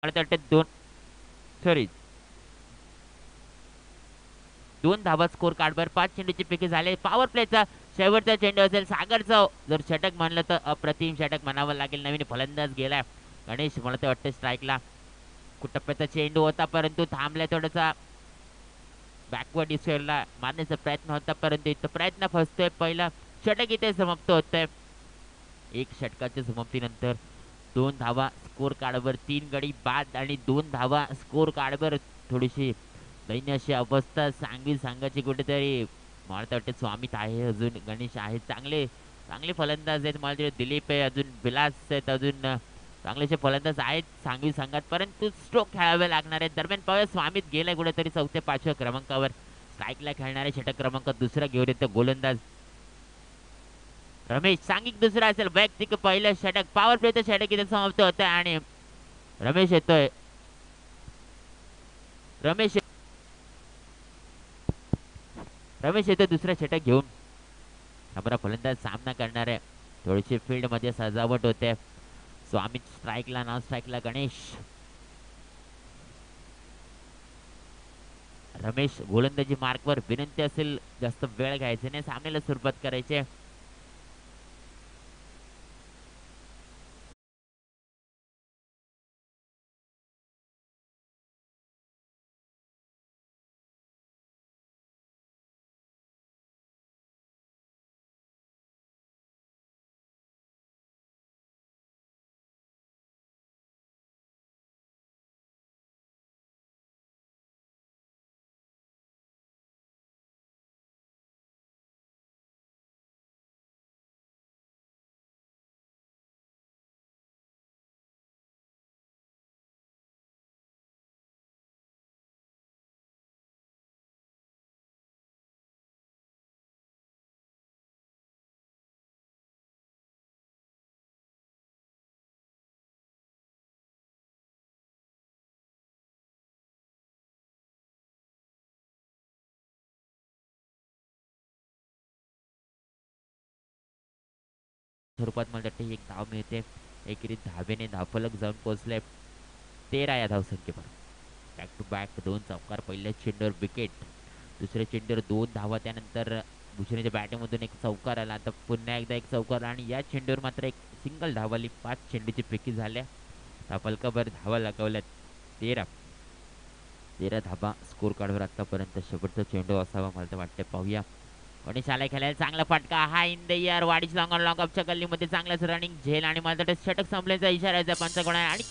मला वाटतं दोन, सॉरी, 2 धावा स्कोर कार्डवर 5 चेंडूचे पैकी झाले. पॉवर प्लेचा शेवटचा चेंडू असेल सागरचा. जर षटक म्हणलं तर अप्रतिम षटक म्हणावं लागेल. नवीन फलंदाज गेलाय गणेश, मला तर वाटतं स्ट्राईकला कुटप्प्याचा चेंडू होता परंतु थांबलाय थोडासा. बॅकवर्ड डिस्कला मारण्याचा प्रयत्न होता परंतु इथं प्रयत्न फसतोय. पहिला षटक इथे समाप्त होतंय. एक षटकाच्या समाप्तीनंतर 2 धावा स्कोर कार्डवर, 3 गडी बाद आणि 2 धावा स्कोर कार्डवर. थोडीशी दैन्य अशी अवस्था सांगवी सांगायची कुठेतरी. मला तर वाटतं स्वामीत आहे, अजून गणेश आहे, चांगले चांगले फलंदाज आहेत. मला वाटतं दिलीप आहे, अजून विलास आहेत, अजून चांगलेसे फलंदाज आहेत सांगवी संघात परंतु स्ट्रोक खेळावे लागणार आहेत. दरम्यान पाहूया स्वामीत गेलाय कुठेतरी 4थ्या-5व्या क्रमांकावर. स्ट्राईकला खेळणारे षटक क्रमांक दुसरा घेऊन येतो गोलंदाज रमेश. सांघिक दुसरा असेल, वैयक्तिक पहिलं षटक. पॉवर प्लेचं षटक इथे समाप्त होत आहे आणि रमेश येतोय. रमेश रमेश येतोय दुसरा षटक घेऊन. हमारा फलंदाज सामना करणार आहे. थोडीशी फील्ड मध्ये सजावट होते. स्वामी स्ट्राईकला, नॉन स्ट्राईकला गणेश. रमेश गोलंदाजी मार्कवर. विनंती असेल जास्त वेळ घ्यायचा नाही, सामन्याला सुरुवात करायची. स्वरूपात मला वाटतं एक धाव मिळते. एकेरीत धावेने धावफलक जाऊन पोहोचले 13 या धावसंख्येवर. बॅक टू बॅक 2 चौकार. पहिल्या चेंडूवर विकेट, दुसऱ्या चेंडूवर 2 धावा. त्यानंतर भूषणाच्या बॅटिंगमधून एक चौकार आला. आता पुन्हा एकदा एक चौकार आणि या चेंडूवर मात्र एक सिंगल धाव आली. 5 चेंडूची पैकी झाल्या. त्या फलकाभर धावा लगावल्यात 13. 13 धावा स्कोर कार्डवर आतापर्यंत. शेवटचा चेंडू असावा मला तर वाटतं. पाहूया. गणेश आलाय खेळायला. चांगला फटका हा इन द एअर. वाडीच लॉंग ऑन लॉंग अपच्या गल्लीमध्ये चांगलाच रनिंग झेल आणि मला वाटतं षटक संपल्याचा इशारा आहे पंचकडा आणि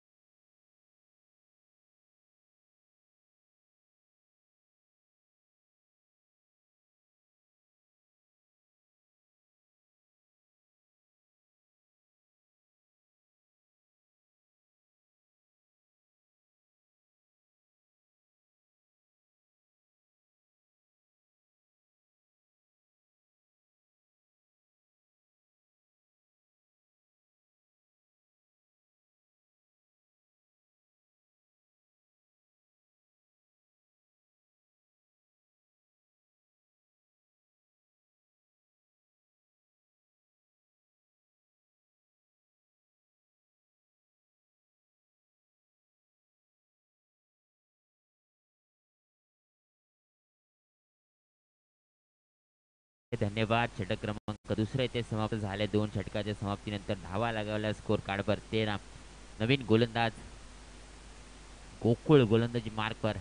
धन्यवाद. षटक क्रमांक दुसरे ते समाप्त झाले. 2 षटकाच्या समाप्तीनंतर धावा लगावल्या स्कोर कार्डवर 13. नवीन गोलंदाज गोकुळ गोलंदाजी मार्कवर.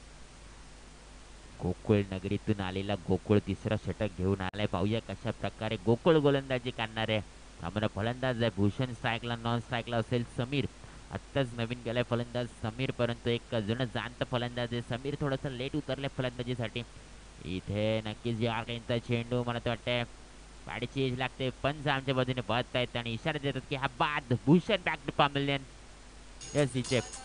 गोकुळ नगरीतून आलेला गोकुळ तिसरा षटक घेऊन आलाय. पाहूया कशा प्रकारे गोकुळ गोलंदाजी करणार आहे. आम्हाला फलंदाज आहे भूषण. स्ट्राईकला, नॉन स्ट्राईकला असेल समीर. आत्ताच नवीन गेलाय फलंदाज समीर परंतु एक जुनं जाणतं फलंदाज आहे समीर. थोडंसं लेट उतरलंय फलंदाजीसाठी. इथे नक्कीच या यांचा चेंडू मला तर वाटतंय पाडीची एज लागते. पंच आमच्या बाजूने बघत आहेत आणि इशारा देतात की हा बाद. Bhushan back to pavilion. Yes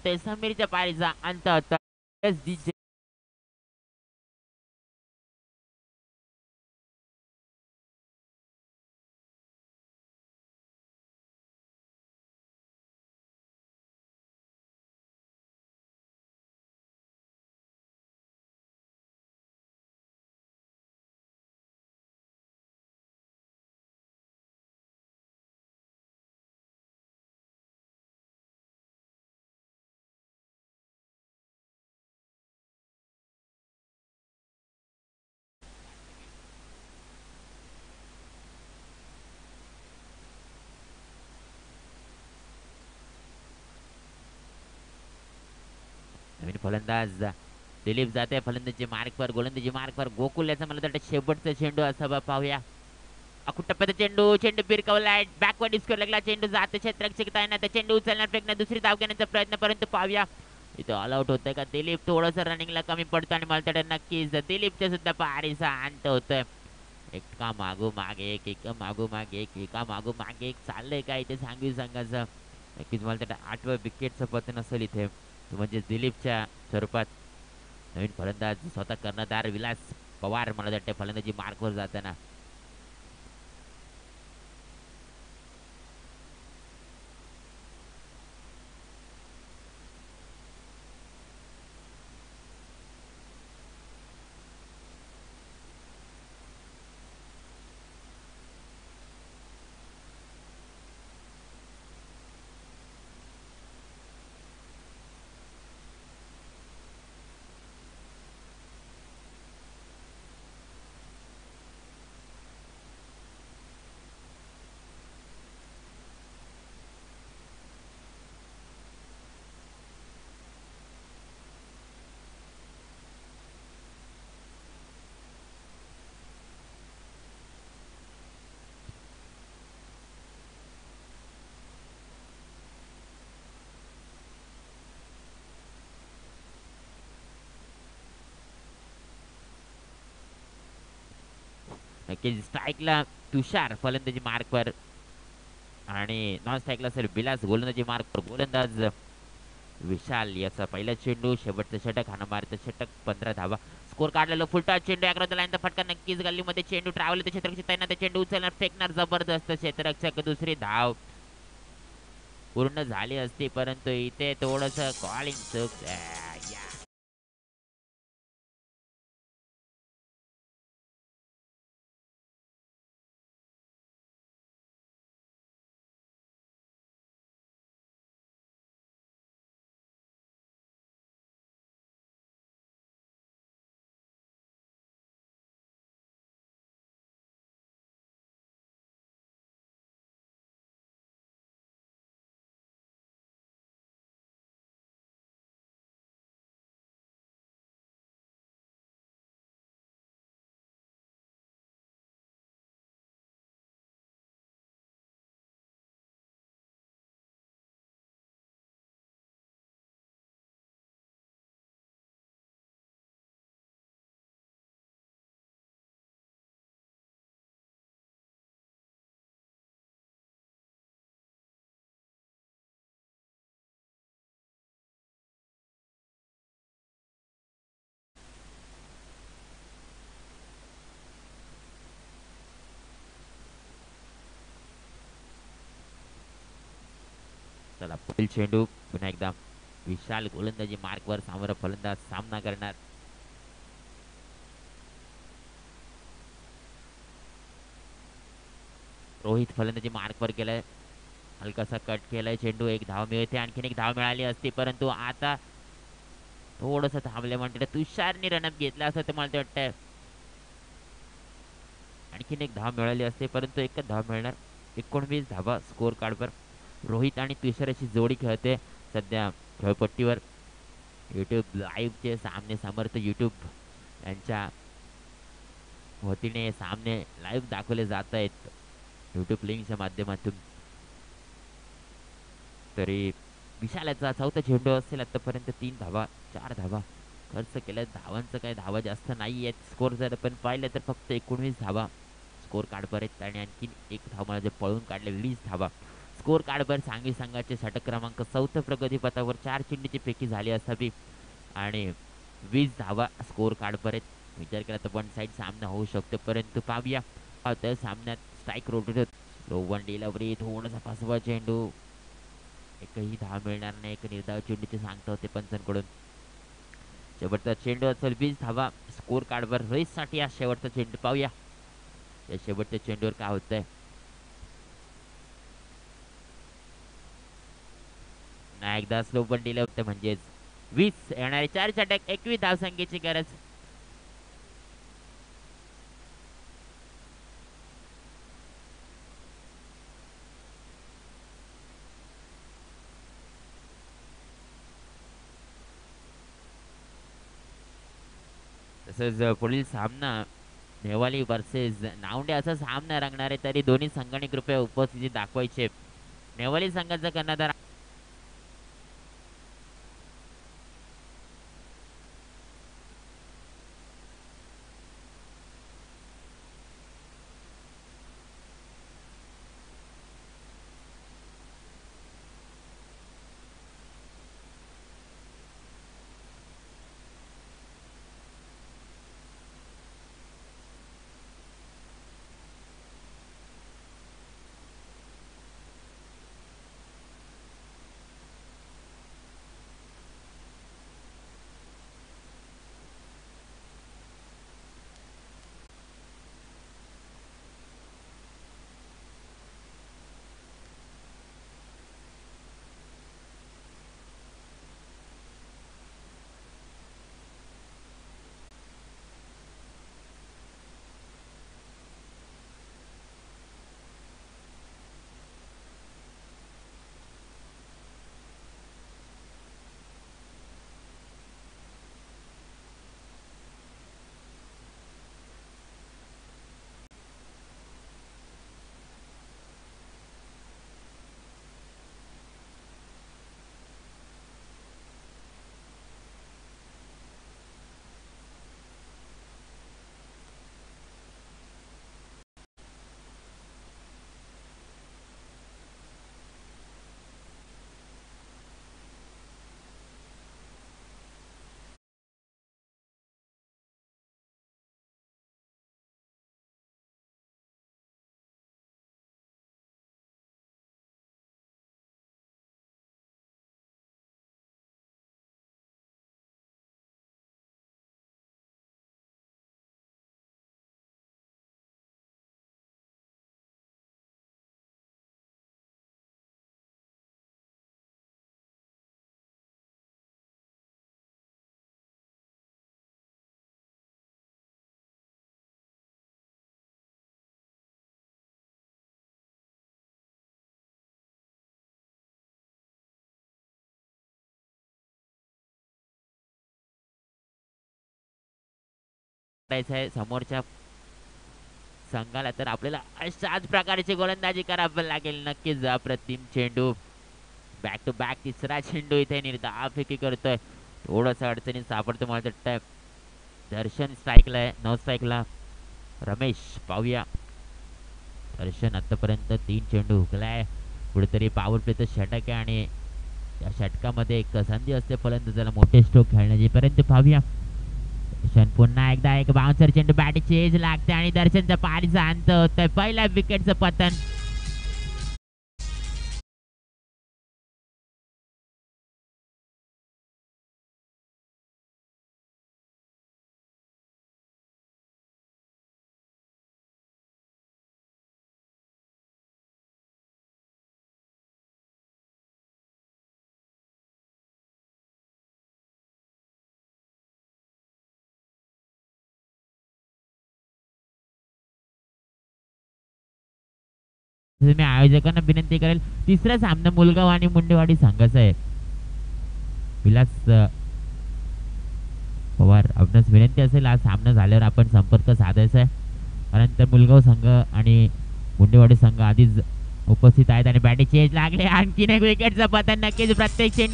ते समीरच्या पारीचा अंत होता. नवीन फलंदाज दिलीप जाते फलंदाजी मार्कवर, गोलंदाजी मार्कवर. गोकुल याचा मला वाटतं शेवटचा चेंडू असावा, पाहूया. अकुट टप्प्याचा चेंडू, चेंडू बिरकवलाय, बॅकवर्ड डिस्को लागला, चेंडू जाते क्षेत्ररक्षक येणार, त्या चेंडू उचलणार, फेकणार, दुसरी धाव घेण्याचा प्रयत्न, परंतु पाहूया इथं ऑल आउट होतंय का दिलीप. थोडंसं रनिंगला कमी पडतं आणि मला वाटतं नक्कीच दिलीपच्या सुद्धा पारीचा अंत होतोय. एका मागोमाग एक, एका मागोमाग एक, एका मागोमाग एक चाललंय का इथे सांगू सांगायचं. नक्कीच मला वाटतं 8व्या विकेटचं पतन असेल इथे, तो म्हणजे दिलीपच्या स्वरूपात. नवीन फलंदाज स्वतः कर्णधार विलास पवार मला वाटतं फलंदाजी मार्कवर जाताना. नक्कीच स्ट्राईकला तुषार फलंदाजी मार्कवर आणि नॉन स्ट्राईकला सर विलास गोलंदाजी मार्कवर. गोलंदाज विशाल याचा पहिला चेंडू, शेवटचं षटक, हाणं मारतं षटक, 15 धावा. स्कोर काढलेलं फुलटा चेंडू, अकरा लाईनचा फटका, नक्कीच गल्लीमध्ये चेंडू ट्रॅव्हल, क्षेत्ररक्षक तैनात, ते चेंडू उचलणार, फेकणार, जबरदस्त क्षेत्ररक्षक, दुसरी धाव पूर्ण झाली असती, परंतु इथे थोडस कॉलिंग चूक. चला पुढील चेंडू पुन्हा एकदा विशाल गोलंदाजी मार्कवर, समोर फलंदाज सामना करणार. रोहित फलंदाजी मार्कवर गेलाय, हलकासा कट केलाय चेंडू, एक धाव मिळते, आणखीन एक धाव मिळाली असती, परंतु आता थोडस थांबले म्हणते तुषारने रनअप घेतला असं ते मला वाटतंय. आणखीन एक धाव मिळाली असते, परंतु एकच धाव मिळणार. 19 धावा स्कोर कार्डवर. रोहित आणि तुषार अशी जोडी खेळते सध्या खेळपट्टीवर. युट्यूब लाईव्हचे सामने समर्थ युट्यूब यांच्या वतीने सामने लाईव्ह दाखवले जात आहेत युट्यूब लिंकच्या माध्यमातून. तरी विशालाचा चौथा चेंडू असेल आतापर्यंत, 3 धावा, 4 धावा खर्च केल्या. धावांचं काही धावा जास्त नाही आहेत. स्कोर जर आपण पाहिलं तर फक्त 19 धावा स्कोर कार्डवर आहेत आणि आणखीन एक धाव मला जे पळून काढले, 20 धावा स्कोर कार्डवर सांगली संघाचे षटक क्रमांक 4 प्रगतीपथावर 4 चेंडूची फेकी झाली असावी आणि 20 धावा स्कोर कार्डवर आहेत. विचार केला तर वन साइड सामना होऊ शकतो, परंतु पाहूया तर सामन्यात स्ट्राईक रोटेट होत. रोवन डिलवरी थोडासा फसवा चेंडू, एकही धाव मिळणार नाही. एक निर्धाव चेंडूचे सांगता होते पंचांकडून. शेवटचा चेंडू असेल 20 धावा स्कोर कार्डवर रेससाठी. हा शेवटचा चेंडू पाहूया या शेवटच्या चेंडूवर काय होतंय. ना एकदा स्लो पण दिलं होतं, म्हणजेच 20 येणारे 4 षटक 21 धावसंख्येची गरज. तसंच पुढील सामना नेवाली वर्सेस नावंडे असा सामना रंगणार आहे. तरी दोन्ही संघांनी कृपया उपस्थिती दाखवायचे. नेवाली संघाचा कर्णधार आहे समोरच्या संघाला, तर आपल्याला अशाच प्रकारची गोलंदाजी करावी लागेल. नक्कीच अप्रतिम चेंडू, बॅक टू बॅक तिसरा चेंडू इथे निर्धाव फेकी करतोय. थोडंसं अडचणीत सापडतो मला वाटतं. दर्शन स्ट्राईकला आहे, नो स्ट्राईकला रमेश. पाहूया दर्शन आतापर्यंत 3 चेंडू हुकलाय. कुठेतरी पॉवर प्लेचं षटक आहे आणि त्या षटकामध्ये एक संधी असते फलंदाजाला मोठे स्ट्रोक खेळण्याची. परंतु पाहूया दर्शन पुन्हा एकदा एक बाउन्सर चेंडू बॅटची एज लागते आणि दर्शनच्या पाठीचा अंत होतोय. पहिल्या विकेटचं पतन. मी आयोजकांना विनंती करेल, तिसरा सामना मुलगाव आणि मुंडेवाडी संघाचा आहे. विलास पवार आपणास विनंती असेल, आज सामना झाल्यावर आपण संपर्क साधायचा आहे. कारण तर मुलगाव संघ आणि मुंडेवाडी संघ आधीच उपस्थित आहेत आणि बॅटिंग चेंज लागले. आणखीन एक विकेटचं पतन. नक्कीच प्रत्येक चेंडू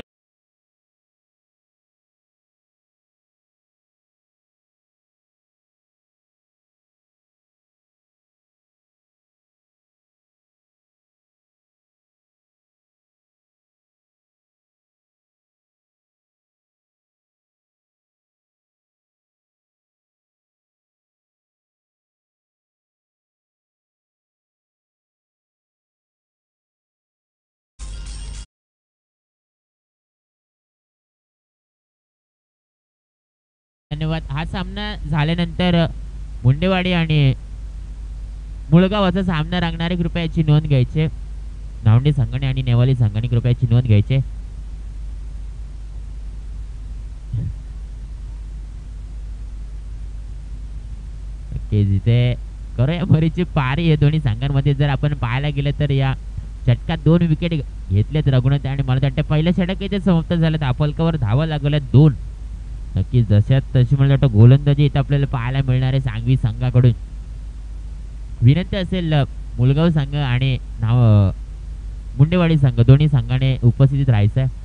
धन्यवाद. हा सामना झाल्यानंतर मुंडेवाडी आणि मुळगावाचा सामना रंगणारे कृपया याची नोंद घ्यायचे. नावंडी संघाने आणि नेवाली संघाने कृपया याची नोंद घ्यायचे. जिथे करूया भरीची पारी आहे दोन्ही संघांमध्ये. जर आपण पाहायला गेलं तर या षटकात 2 विकेट घेतलेत रघुनाथ आणि मला वाटतं पहिलं षटक इथे समाप्त झालं. अफलकावर धावा लागल्या 2. नक्कीच जशात तशी मला वाटतं गोलंदाजी इथं आपल्याला पाहायला मिळणार आहे सांगवी संघाकडून. विनंती असेल मुलगाव संघ आणि मुंडेवाडी संघ दोन्ही संघाने उपस्थितीत राहायचं आहे.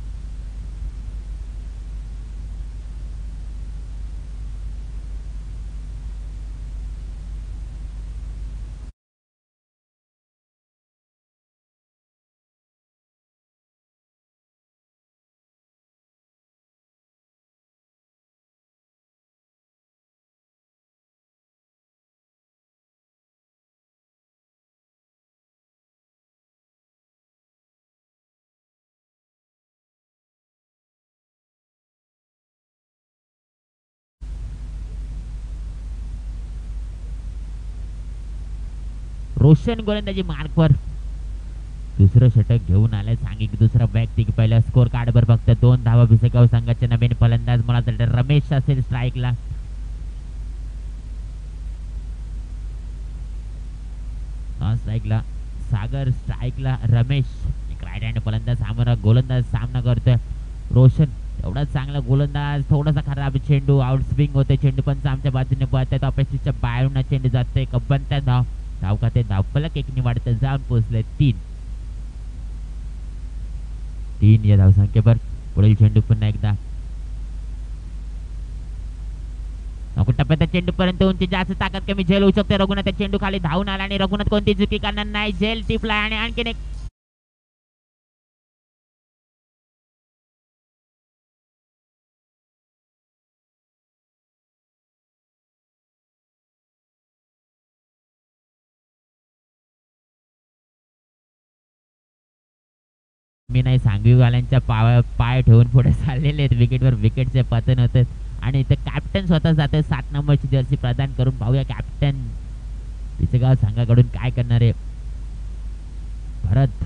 रोशन गोलंदाजी मार्कवर दुसरं षटक घेऊन आलंय सांगी. दुसरा वैयक्तिक पहिला स्कोर कार्डवर फक्त 2 धावा भिसेगाव संघाचे नवीन फलंदाज मला वाटतं रमेश असेल स्ट्राईकला. स्ट्राईकला सागर, स्ट्राईकला रमेश. एक राईट हँड फलंदाज सामोरा गोलंदाज सामना करतोय. रोशन एवढा चांगला गोलंदाज, थोडासा खराब चेंडू, आउट स्विंग होते चेंडू पण आमच्या बाजूने पळतात. अपेक्षेच्या बाहेरून चेंडू जातोय. कब्बन धाव धाव खाते धावफलक 1 वाढत जाऊन पोहोचले 3 या धावसंख्येवर. पुढील चेंडू पुन्हा एकदा टप्प्यात चेंडू पर्यंत उंची जास्त ताकद कमी झेल होऊ शकते. रघुनाथ चेंडू खाली धावून आला आणि रघुनाथ कोणती चुकी करणार नाही. झेल टिपला आणि आणखीन एक मी नाही सांगवीवाल्यांच्या पाय ठेवून पुढे चाललेले आहेत. विकेटवर विकेटचे पतन होते आणि इथे कॅप्टन स्वतः जाते 7 नंबरची जर्सी प्रदान करून. पाहूया कॅप्टन पिसेगाव संघाकडून काय करणार आहे. भरत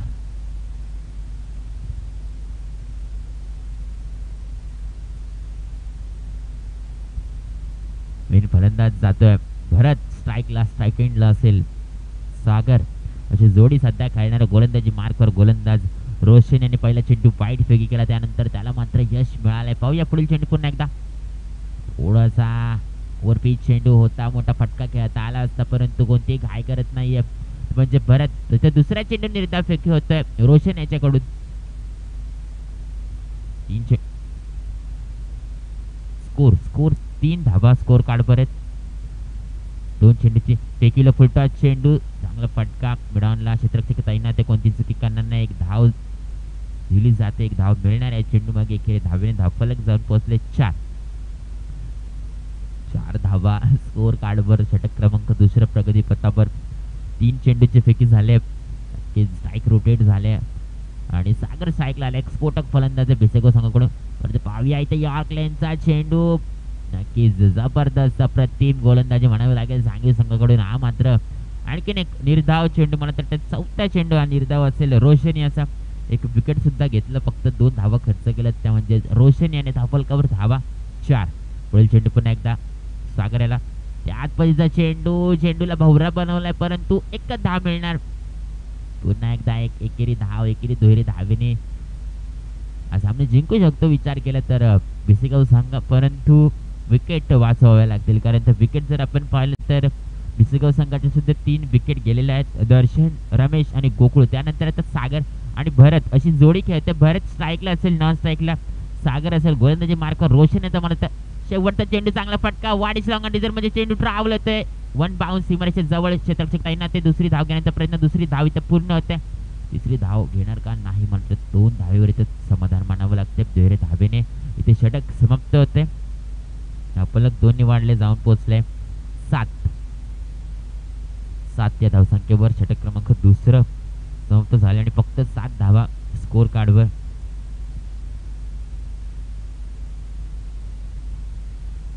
मेन फलंदाज जातोय. भरत स्ट्राईकला, स्ट्राईक एंडला असेल सागर. अशी जोडी सध्या खेळणारा गोलंदाजी मार्कवर गोलंदाज रोशन यांनी पहिला चेंडू वाईट फेकी केला. त्यानंतर त्याला मात्र यश मिळालंय. पाहूया पुढील चेंडू पुन्हा एकदा. थोडासा ओव्हरपिच चेंडू होता, मोठा फटका खेळता आला असता परंतु कोणतीही घाई करत नाहीये म्हणजे भरत. त्याच्या दुसऱ्या चेंडू निर्धाव फेकी होतोय रोशन याच्याकडून. 3 धावा स्कोर कार्ड परत. 2 चेंडूची फेकीला फुलटा चेंडू, चांगला फटका मिळवला. क्षेत्ररक्षक तैनात कोणती चुकी करणार नाही. एक धाव दिली जाते, एक धाव मिळणार आहे चेंडू मागे. एकेरी धावेने धावफलक जाऊन पोहोचले 4 धावा स्कोर कार्डवर. षटक क्रमांक दुसऱ्या प्रगती पथावर 3 चेंडूचे फेकी झाले. स्ट्राईक रोटेट झाले आणि सागर स्ट्राईकला आले. स्फोटक फलंदाज भिसेगाव संघाकडून. पाहूया इथे यॉर्क लेनचा चेंडू. नक्कीच जबरदस्त अप्रतिम गोलंदाजी म्हणावी लागेल सांगली संघाकडून. हा मात्र आणखीन एक निर्धाव चेंडू, मला तर 4था चेंडू हा निर्धाव असेल. रोशन याचा एक विकेट सुद्धा घेतलं, फक्त 2 धावा खर्च केल्या त्या म्हणजे रोशन याने. धावफलकावर धावा 4. पुढील चेंडू पुन्हा एकदा सागर याला. त्यात पहिला चेंडू, चेंडूला भवरा बनवलाय परंतु एकच धाव मिळणार. पुन्हा एकदा एक एकेरी धाव, एकेरी दुहेरी धावेने हा सामना जिंकू शकतो विचार केला तर भिसेगाव संघ, परंतु विकेट वाचवाव्या लागतील. कारण तर विकेट जर आपण पाहिलं तर भिसेगाव संघाचे सुद्धा 3 विकेट गेलेले आहेत. दर्शन, रमेश आणि गोकुळ. त्यानंतर आता सागर आणि भरत अशी जोडी खेळते. भरत स्ट्राईकला असेल, नॉन स्ट्राईकला सागर असेल. गोलंदाजी मार्कर रोशन येतं मला. शेवटचा चेंडू चांगला फटका, वाढीस लॉंग डिझर म्हणजे चेंडू ट्रॅव्हल होते. 1 बाउन्स सीमारेषेच्या जवळ. क्षेत्ररक्षक तैनात ते. दुसरी धाव घेण्याचा प्रयत्न, दुसरी धाव इथं पूर्ण होते. तिसरी धाव घेणार का नाही म्हणतात. 2 धावेवर इथं समाधान मानावं लागते. दुहेरी धावेने इथे षटक समाप्त होते. फलक 2 वाढले, जाऊन पोहोचले 7 या धावसंख्येवर. षटक क्रमांक दुसरं समाप्त झाले आणि फक्त 7 धावा स्कोर कार्डवर.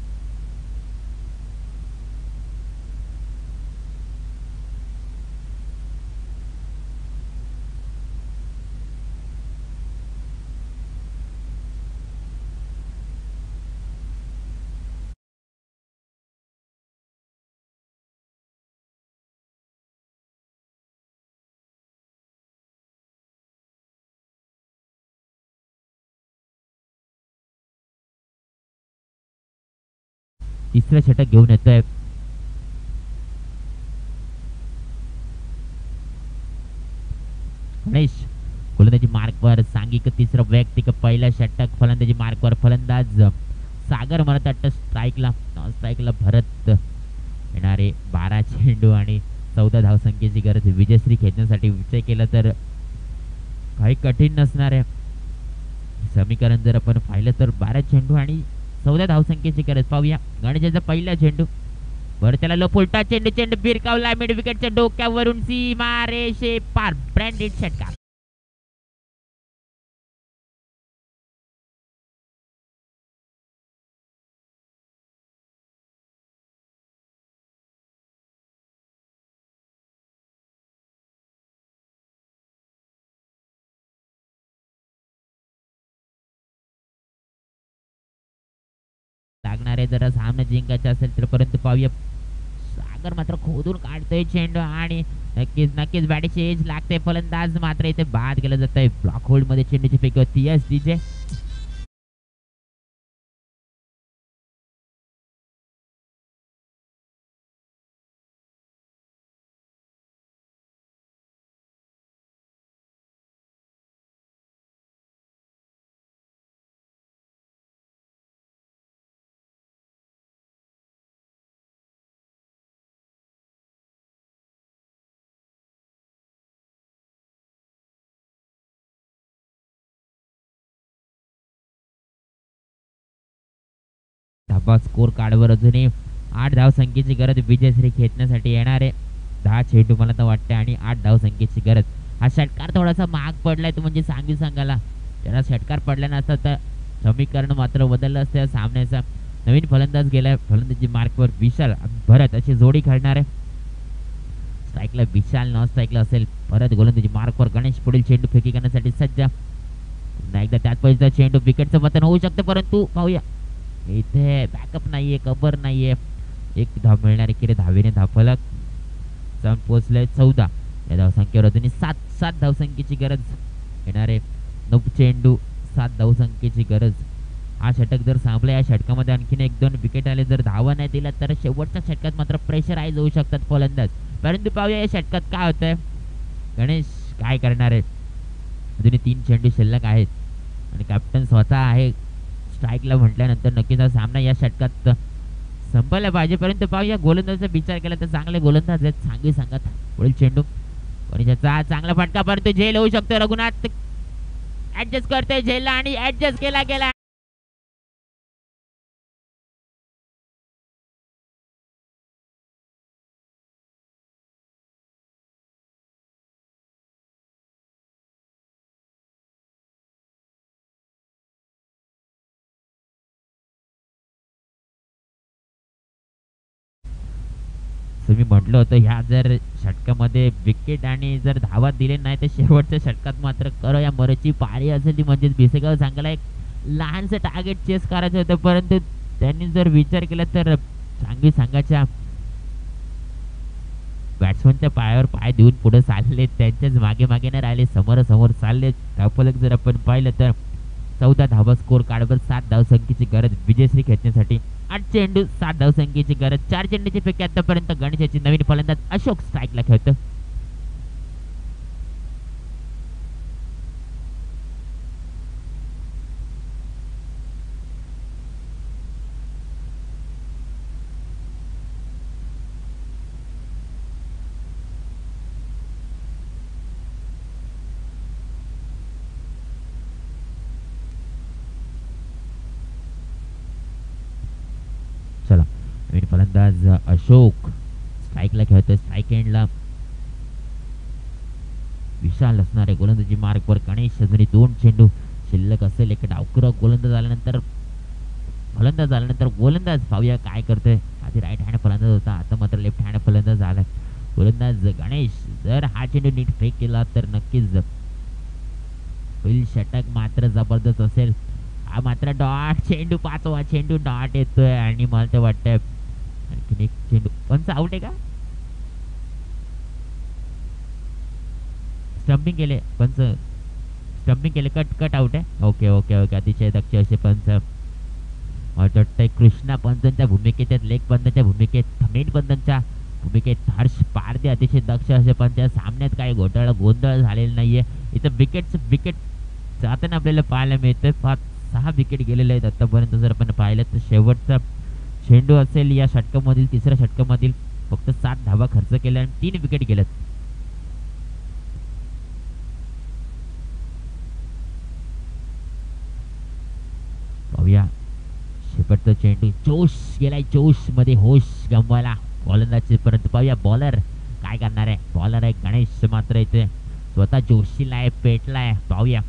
तिसरं षटक घेऊन येतोय. गणेश गोलंदाजी मार्कवर, सांघिक तिसरं वैयक्तिक पहिलं षटक फलंदाजी मार्कवर. फलंदाज सागर म्हणत वाटतं स्ट्राईकला. स्ट्राईकला भरत. येणारे 12 चेंडू आणि 14 धावसंख्येची गरज विजयश्री खेचण्यासाठी. विजय केला तर काही कठीण नसणार आहे समीकरण. जर आपण पाहिलं तर 12 चेंडू आणि 14 धावसंख्येची गरज. पाहूया गणेशाचा पहिला चेंडू. बरं त्याला लपुलटा चेंडू. चेंडू बिरकावला मिड विकेटच्या डोक्यावरून सीमा रेषे पार. ब्रँडेड षटकार. लागणारे जरा सामना जिंकायचा असेल तर. परंतु पाहूया सागर मात्र खोदून काढतोय चेंडू आणि नक्कीच नक्कीच बॅटिंगची एज लागते. फलंदाज मात्र इथे बाद केलं जात आहे. ब्लॉक होल्ड मध्ये चेंडूची फेक होती. Yes D J. धाबा स्कोर कार्डवर अजूनही 8 धाव संख्येची गरज विजयश्री खेचण्यासाठी. येणारे 10 चेंडू मला तर वाटते आणि 8 धाव संख्येची गरज. हा षटकार थोडासा महाग पडलाय तो म्हणजे सांगवी संघाला. त्याला षटकार पडला नसता तर समीकरण मात्र बदललं असतं सामन्याचा. नवीन फलंदाज गेलाय. फलंदाजी मार्कवर विशाल भरत अशी जोडी खेळणार आहे. स्ट्राईकला विशाल, नॉन स्ट्राईकला असेल भरत. गोलंदाजी मार्कवर गणेश पुढील चेंडू फेकी करण्यासाठी सज्ज. पुन्हा एकदा त्याच पद्धतीचा चेंडू. विकेटचं पतन होऊ शकतं परंतु पाहूया इथे बॅकअप नाहीये, कव्हर नाहीये. एक धाव मिळणारे की रे धावेने धावफलक जाऊन पोहोचले 14 या धावसंख्येवर. अजूनही 7 धावसंख्येची गरज. येणारे 9 चेंडू 7 धावसंख्येची गरज. हा षटक जर संपला या षटकामध्ये आणखीन 1-2 विकेट आले, जर धावा नाही दिला तर शेवटच्या षटकात मात्र प्रेशराईज होऊ शकतात फलंदाज. परंतु पाहूया या षटकात काय होतंय. गणेश काय करणार आहे. अजूनही 3 चेंडू शिल्लक आहेत आणि कॅप्टन स्वतः आहे स्ट्राईकला म्हटल्यानंतर नक्कीच हा सामना या षटकात संपला पाहिजे. परंतु पाहूया गोलंदाजाचा विचार केला तर चांगले गोलंदाज आहेत सांगवी संघात. पुढील चेंडू गणेशाचा चांगला फटका परंतु झेल होऊ शकतो. रघुनाथ ऍडजस्ट करतोय झेलला आणि ऍडजस्ट केला गेला. मी म्हटलं होतं ह्या जर षटकामध्ये विकेट आणि जर धावा दिले नाही तर शेवटच्या षटकात मात्र करो या मरची पाळी असेल ती. म्हणजेच बेसेगाव संघाला एक लहानसं टार्गेट चेस करायचं होतं परंतु त्यांनी जर विचार केला तर सांगवी संघाच्या बॅट्समनच्या पायावर पाय देऊन पुढे चालले. त्यांच्याच मागे मागे नाही राहिले, समोरासमोर चालले. धावफलक जर आपण पाहिलं तर 14 धावा स्कोर कार्डवर 7 धावसंख्येची गरज विजयश्री खेचण्यासाठी. 8 चेंडू 7 धावसंख्येची गरज. 4 चेंडूची फेकी आतापर्यंत गणेशाची. नवीन फलंदाज अशोक स्ट्राईकला खेळतो. चला नवीन फलंदाज अशोक स्ट्राईकला खेळतोय. स्ट्राईक एंडला विशाल असणारे. गोलंदाजी मार्कवर गणेश. अजूनही 2 चेंडू शिल्लक असेल. एक डावकर गोलंदाज आल्यानंतर गोलंदाज पाहूया काय करतोय. आधी राईट हँड फलंदाज होता, आता मात्र लेफ्ट हँड फलंदाज आलाय. गोलंदाज गणेश जर हा चेंडू नीट फेक केला तर नक्कीच होईल षटक मात्र जबरदस्त असेल. हा मात्र डॉट चेंडू. 5वा चेंडू डॉट येतोय आणि मला तर वाटतंय आणखीन एक चेंडू. पंच आउट आहे का. स्टंपिंग केले पंच. स्टंपिंग केले. कट आउट आहे. Okay okay okay. अतिशय दक्ष असे पंच. मला वाटतंय कृष्णा पंतांच्या भूमिकेत लेग पंतांच्या भूमिकेत थमेन पंतांच्या भूमिकेत हर्ष पारदे अतिशय दक्ष असे, पण त्या सामन्यात काही घोटाळा गोंधळ झालेला नाहीये. इथं विकेट जाताना आपल्याला पाहायला मिळतं. 5-6 विकेट गेलेले आहेत आतापर्यंत. जर आपण पाहिलं तर शेवटचा चेंडू असेल या षटकामधील, तिसऱ्या षटकामधील फक्त 7 धावा खर्च केल्या आणि 3 विकेट गेल्यात. पाहूया शेवटचा चेंडू, जोश गेलाय, जोश मध्ये होश गमवायला गोलंदाजी. परंतु पाहूया बॉलर काय करणार आहे. बॉलर आहे गणेश, मात्र इथे स्वतः जोशीला आहे, पेटलाय. पाहूया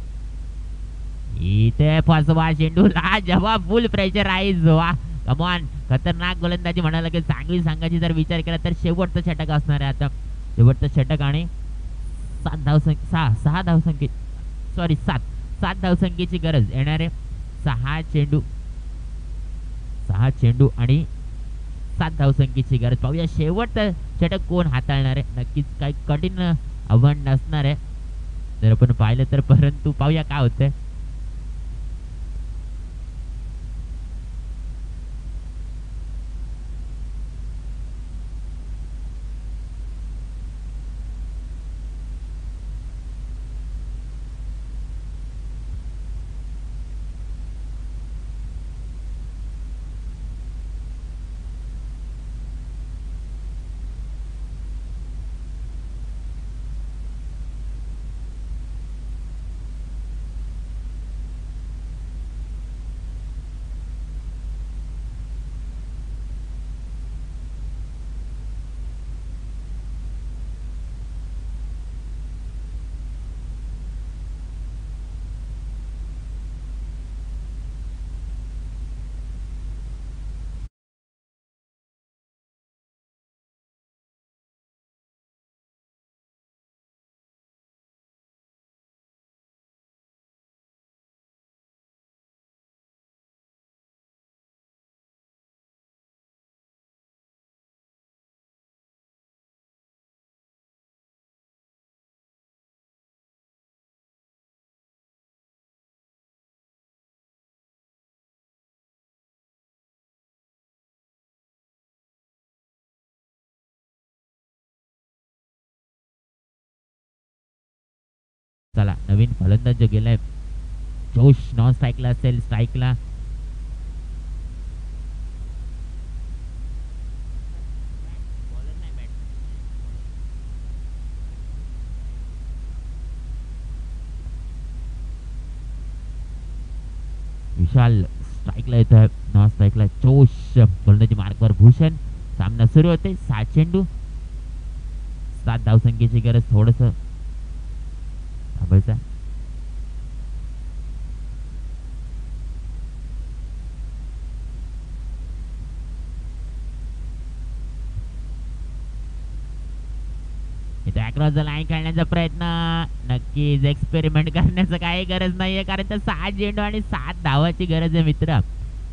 इथे फसवा चेंडू, जवाब फुल प्रेशराईज. वा कमॉन, खतरनाक गोलंदाजी म्हणायला लागेल. चांगली सांगायची जर विचार केला तर शेवटचा षटक असणार आहे आता. शेवटचा षटक आणि 7 धावसंख्ये, सॉरी 7 धावसंख्येची गरज येणार आहे. 6 चेंडू आणि 7 धावसंख्येची गरज. पाहूया शेवटचं षटक कोण हाताळणार आहे. नक्कीच काही कठीण आव्हान नसणार आहे जर आपण पाहिलं तर. परंतु पाहूया काय होतंय. चला नवीन फलंदाज जो गेलाय जोश, नॉन स्ट्राईकला असेल, स्ट्राईकला विशाल, स्ट्राईकला येत आहे, नॉन स्ट्राईकला जोश, फलंदाजी मार्कवर भूषण. सामना सुरू होते. 7 चेंडू 7 धावसंख्येची गरज. थोडस थांबायचं. इथे अक्रॉस द लाईन खेळण्याचा प्रयत्न, नक्कीच एक्सपेरिमेंट करण्याचं काही गरज नाहीये कारण तर 6 चेंडू आणि 7 धावाची गरज आहे मित्र.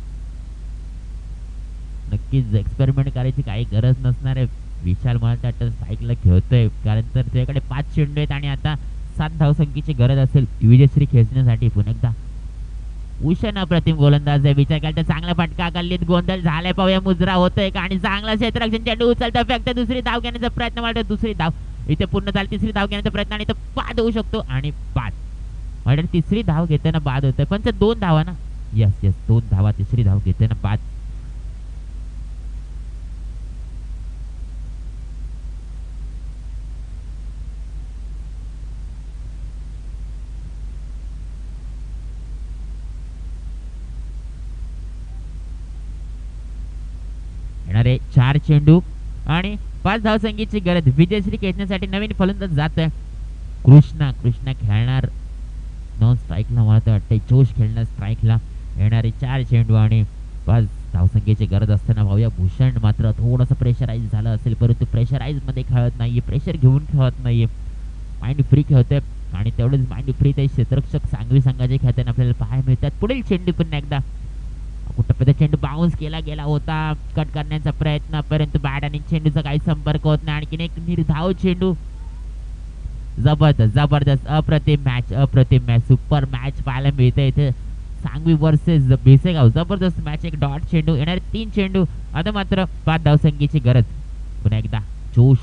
नक्कीच एक्सपेरिमेंट करायची काही गरज नसणार आहे. विशाल मला वाटतं सायकल खेळतोय कारण तर त्याच्याकडे 5 चेंडू आहेत आणि आता 7 धावसंख्येची गरज असेल विजयश्री खेचण्यासाठी. पुन्हा एकदा उषण अप्रतिम गोलंदाज आहे. विचार केला तर चांगला फटका, गल्लीत गोंधळ झालाय. पाहूया मुजरा होतोय का आणि चांगला क्षेत्ररक्षण चेंडू उचलतो. फक्त दुसरी धाव घेण्याचा प्रयत्न, मला दुसरी धाव इथे पूर्ण झाली. तिसरी धाव घेण्याचा प्रयत्न आणि इथं बाद होऊ शकतो आणि बाद. मला तिसरी धाव घेताना बाद होतोय पण ते 2 धावा ना. यस 2 धावा. तिसरी धाव घेताना बाद. येणारे 4 चेंडू आणि 5 धावसंख्येची गरज. विजयश्री खेचण्यासाठी नवीन फलंदाज जात आहे. कृष्णा खेळणार नॉन स्ट्राईकला, मला तर वाटतंय जोश खेळणार स्ट्राईकला. येणारे 4 चेंडू आणि 5 धावसंख्येची गरज असताना पाहूया भूषण मात्र थोडंसं प्रेशराईज झालं असेल परंतु प्रेशराईज मध्ये खेळत नाहीये, प्रेशर घेऊन खेळत नाहीये, माइंड फ्री खेळतोय. आणि तेवढंच माइंड फ्री ते क्षेत्ररक्षक सांगवी संघाचे खेळताना आपल्याला पाहायला मिळतात. पुढील चेंडू पुन्हा एकदा कुठं चेंडू बाउन्स केला गेला होता, कट करण्याचा प्रयत्न परंतु बॅट आणि चेंडूचा काही संपर्क होत नाही. आणखीन एक निर्धाव चेंडू. जबरदस्त अप्रतिम मॅच, सुपर मॅच पाहायला मिळते इथे. सांगवी वर्सेस बेसेगाव जबरदस्त मॅच. एक डॉट चेंडू येणारे 3 चेंडू. आता मात्र 5 धावसंख्येची गरज. पुन्हा एकदा जोश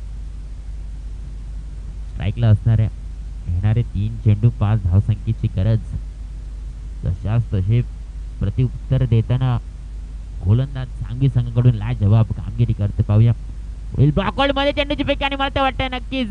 स्ट्राईकला असणार आहे. येणारे 3 चेंडू 5 धावसंख्येची गरज. तशाच तसे प्रत्युत्तर देताना गोलंदाज सांगवी संघाकडून लाजवाब कामगिरी करते. पाहूया ब्लॉकआउट मध्ये चेंडूची फेक आणि मला तर वाटतंय नक्कीच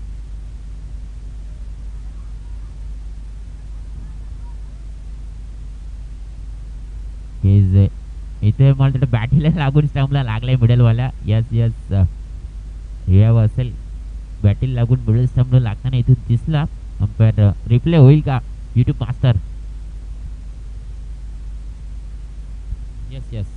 इथे मला वाटतं बॅटीला लागून स्टंपला लागलाय मिडलवाला. यस यस हे असेल बॅटीला लागून मिडल स्टंपला लागताना इथून दिसला. अंपायर रिप्ले होईल का YouTube master? Yes yes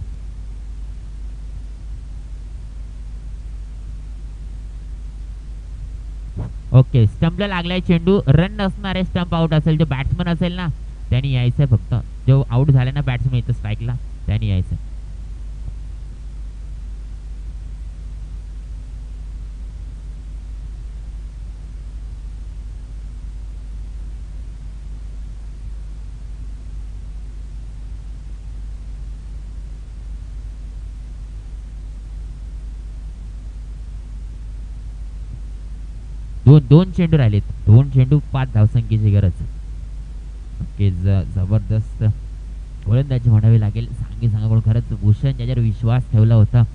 okay. स्टंपला लागलाय चेंडू. रन असणार आहे. स्टंप आउट असेल. जो बॅट्समन असेल ना त्यांनी यायचं. फक्त जो आउट झाला ना बॅट्समन इथं स्ट्राईकला त्यांनी यायचं. दोन चेंडू राहिलेत. 2 चेंडू 5 धावसंख्येची गरज. ओके जबरदस्त गोलंदाजी म्हणावी लागेल. सांगी संघाकडून खरंच भूषण ज्याच्यावर विश्वास ठेवला होता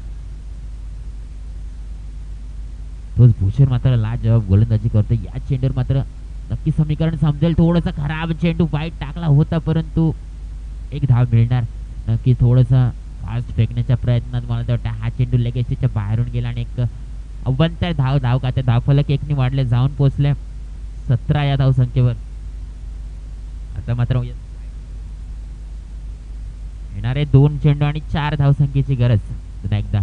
तोच भूषण मात्र लाजवाब गोलंदाजी करतो. या चेंडूवर मात्र नक्की समीकरण समजेल. थोडासा खराब चेंडू वाईट टाकला होता परंतु 1 धाव मिळणार. नक्की थोडंसं फास्ट फेकण्याच्या प्रयत्नात मला तर वाटतं हा चेंडू लगेच त्याच्या बाहेरून गेला आणि एक अव्वंतर धाव का त्या धावफलक 1 ने वाढले. जाऊन पोहोचले 17 या धावसंख्येवर. आता मात्र येणारे 2 चेंडू आणि 4 धावसंख्येची गरज. पुन्हा एकदा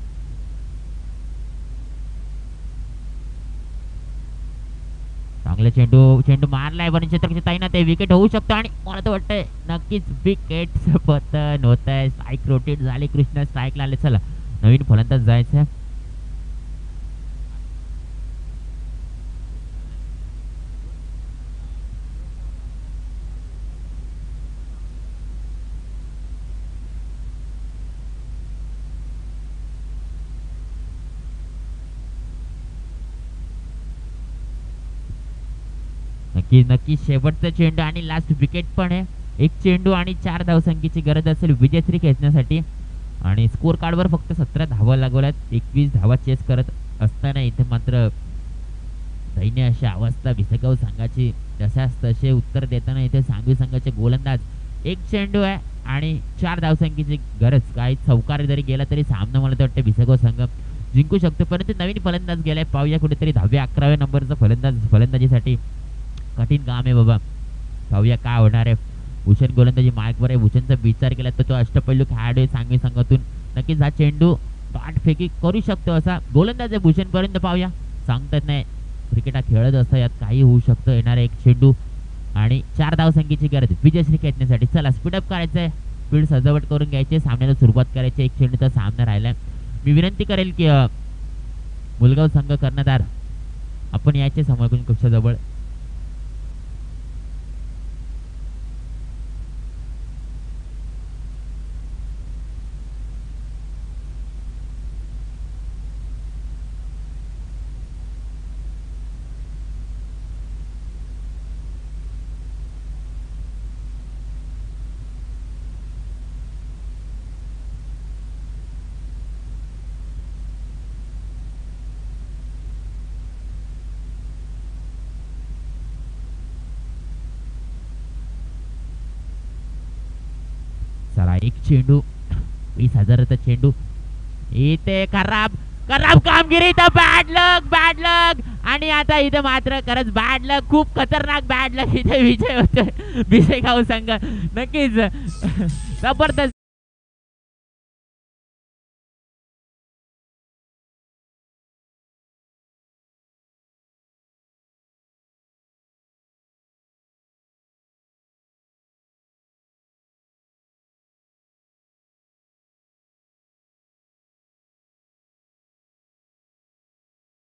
चांगले चेंडू मारलाय पण क्षेत्रक्षेत्र ताईना ते विकेट होऊ शकतं आणि मला तर वाटतंय नक्कीच विकेट पतन होत आहे. स्ट्राईक रोटेट झाले. कृष्ण स्ट्राईकला आले. चला नवीन फलंदाज जायचं. नक्की शेवटचा चेंडू आणि लास्ट विकेट पण आहे. 1 चेंडू आणि 4 धावसंख्येची गरज असेल विजयश्री खेचण्यासाठी. आणि स्कोर कार्डवर फक्त 17 धावा लागवल्यात. 21 धावा चेस करत असताना इथे मात्र दैन्य अशी अवस्था भिसेगाव संघाची. तशाच तसे उत्तर देताना इथे सांगवी संघाचे गोलंदाज. 1 चेंडू आहे आणि 4 धावसंख्येची गरज. काही चौकार जरी गेला तरी सामना मला तर वाटतं भिसेगाव संघ जिंकू शकतो. परंतु नवीन फलंदाज गेलाय. पाहूया कुठेतरी 10व्या-11व्या नंबरचा फलंदाजीसाठी कठीण काम आहे बाबा. पाहूया काय होणार आहे. भूषण गोलंदाजी मार्कवर आहे. भूषणचा विचार केला तर तो अष्टपैलू खेळाडू आहे सांगवी संघातून. नक्कीच हा चेंडू पाठ फेकी करू शकतो असा गोलंदाज आहे भूषण. पर्यंत पाहूया सांगतात नाही. क्रिकेट हा खेळत असता यात काही होऊ शकतं. येणारा 1 चेंडू आणि 4 धावसंख्येची गरज विजयश्री खेचण्यासाठी. चला स्पीडअप करायचं आहे. स्पीड सजावट करून घ्यायची. सामन्याला सुरुवात करायची. 1 चेंडूचा सामना राहिलाय. मी विनंती करेल की मुलगाव संघ कर्णधार आपण यायचे समोरून कक्षा जवळ. चला 1 चेंडू 20,000चा चेंडू. इथे खराब कामगिरी. तर बॅड लक आणि आता इथे मात्र खरंच बॅड लक. खूप खतरनाक बॅड लक. इथे विजय होतोय भिसेगाव संघ. नक्कीच जबरदस्त